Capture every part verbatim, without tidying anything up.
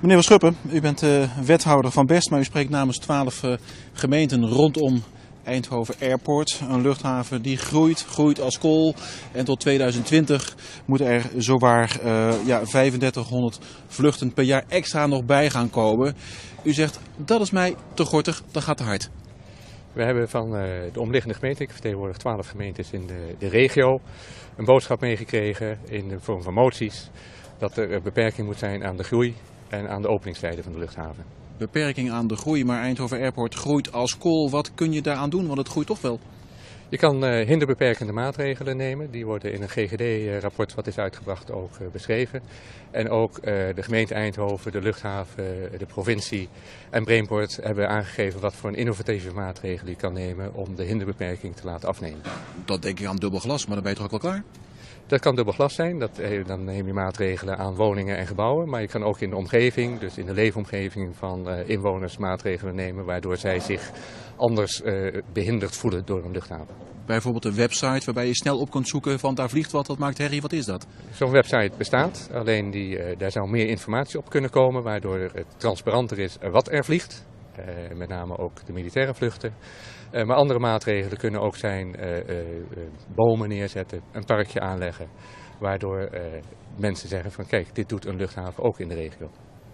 Meneer Van Schuppen, u bent uh, wethouder van Best, maar u spreekt namens twaalf uh, gemeenten rondom Eindhoven Airport. Een luchthaven die groeit, groeit als kool. En tot tweeduizend twintig moeten er zowaar uh, ja, vijfendertighonderd vluchten per jaar extra nog bij gaan komen. U zegt, dat is mij te gortig, dat gaat te hard. We hebben van uh, de omliggende gemeenten, ik vertegenwoordig twaalf gemeentes in de, de regio, een boodschap meegekregen in de vorm van moties dat er een beperking moet zijn aan de groei en aan de openingstijden van de luchthaven. Beperking aan de groei, maar Eindhoven Airport groeit als kool. Wat kun je daaraan doen? Want het groeit toch wel. Je kan uh, hinderbeperkende maatregelen nemen. Die worden in een G G D-rapport wat is uitgebracht ook uh, beschreven. En ook uh, de gemeente Eindhoven, de luchthaven, uh, de provincie en Brainport hebben aangegeven wat voor een innovatieve maatregelen je kan nemen om de hinderbeperking te laten afnemen. Dat denk ik aan dubbel glas, maar dan ben je toch ook wel klaar? Dat kan dubbel glas zijn, dat, dan neem je maatregelen aan woningen en gebouwen. Maar je kan ook in de omgeving, dus in de leefomgeving van uh, inwoners maatregelen nemen waardoor zij zich anders uh, behinderd voelen door een luchthaven. Bijvoorbeeld een website waarbij je snel op kunt zoeken van daar vliegt wat, dat maakt herrie, wat is dat? Zo'n website bestaat, alleen die, uh, daar zou meer informatie op kunnen komen waardoor het transparanter is wat er vliegt. Uh, met name ook de militaire vluchten. Uh, maar andere maatregelen kunnen ook zijn uh, uh, uh, bomen neerzetten, een parkje aanleggen. Waardoor uh, mensen zeggen van kijk, dit doet een luchthaven ook in de regio.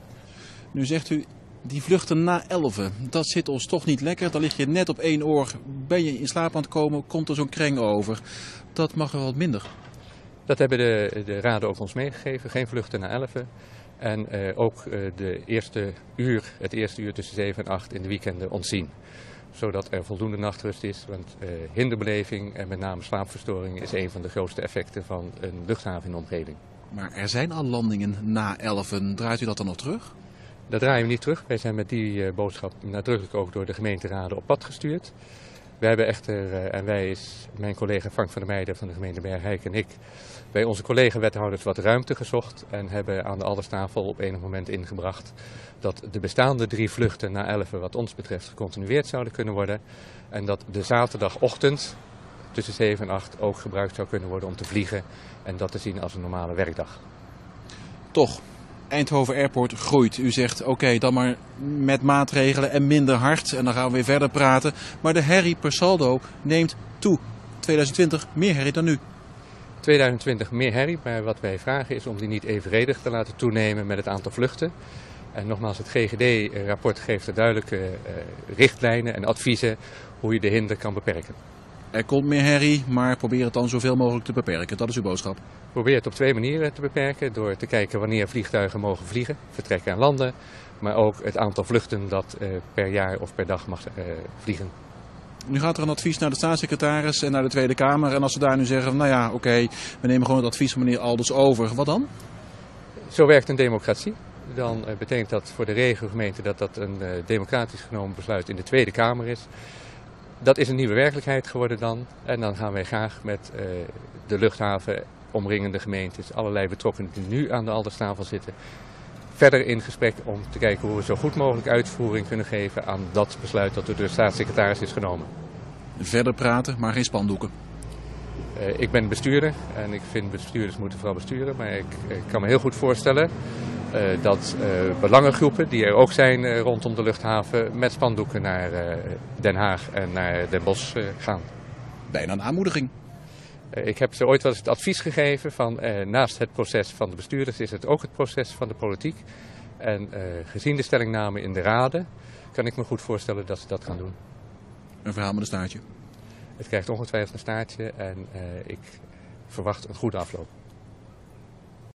Nu zegt u, die vluchten na elven, dat zit ons toch niet lekker. Dan lig je net op één oor, ben je in slaap aan het komen, komt er zo'n kreng over. Dat mag er wat minder. Dat hebben de, de raden ook ons meegegeven, geen vluchten na elven. En uh, ook uh, de eerste uur, het eerste uur tussen zeven en acht in de weekenden ontzien. Zodat er voldoende nachtrust is, want uh, hinderbeleving en met name slaapverstoring is een van de grootste effecten van een luchthaven in de omgeving. Maar er zijn al landingen na elven, draait u dat dan nog terug? Dat draaien we niet terug. Wij zijn met die uh, boodschap nadrukkelijk ook door de gemeenteraden op pad gestuurd. We hebben echter, uh, en wij is mijn collega Frank van der Meijden van de gemeente Bergijk en ik, bij onze collega-wethouders wat ruimte gezocht en hebben aan de Alderstafel op enig moment ingebracht dat de bestaande drie vluchten na elven wat ons betreft gecontinueerd zouden kunnen worden. En dat de zaterdagochtend tussen zeven en acht ook gebruikt zou kunnen worden om te vliegen en dat te zien als een normale werkdag. Toch, Eindhoven Airport groeit. U zegt oké, okay, dan maar met maatregelen en minder hard en dan gaan we weer verder praten. Maar de herrie per saldo neemt toe. tweeduizend twintig meer herrie dan nu. tweeduizend twintig meer herrie, maar wat wij vragen is om die niet evenredig te laten toenemen met het aantal vluchten. En nogmaals, het G G D-rapport geeft er duidelijke uh, richtlijnen en adviezen hoe je de hinder kan beperken. Er komt meer herrie, maar probeer het dan zoveel mogelijk te beperken. Dat is uw boodschap. Probeer het op twee manieren te beperken. Door te kijken wanneer vliegtuigen mogen vliegen, vertrekken en landen. Maar ook het aantal vluchten dat uh, per jaar of per dag mag uh, vliegen. Nu gaat er een advies naar de staatssecretaris en naar de Tweede Kamer. En als ze daar nu zeggen, nou ja, oké, okay, we nemen gewoon het advies van meneer Alders over. Wat dan? Zo werkt een democratie. Dan uh, betekent dat voor de regiogemeente dat dat een uh, democratisch genomen besluit in de Tweede Kamer is. Dat is een nieuwe werkelijkheid geworden dan. En dan gaan wij graag met uh, de luchthaven, omringende gemeentes, allerlei betrokkenen die nu aan de Alderstafel zitten, verder in gesprek om te kijken hoe we zo goed mogelijk uitvoering kunnen geven aan dat besluit dat door de staatssecretaris is genomen. Verder praten, maar geen spandoeken. Uh, ik ben bestuurder en ik vind bestuurders moeten vooral besturen. Maar ik, ik kan me heel goed voorstellen uh, dat uh, belangengroepen die er ook zijn uh, rondom de luchthaven met spandoeken naar uh, Den Haag en naar Den Bosch uh, gaan. Bijna een aanmoediging. Uh, ik heb ze ooit wel eens het advies gegeven van uh, naast het proces van de bestuurders is het ook het proces van de politiek. En uh, gezien de stellingname in de raden kan ik me goed voorstellen dat ze dat gaan doen. Een verhaal met een staartje. Het krijgt ongetwijfeld een staartje en uh, ik verwacht een goede afloop.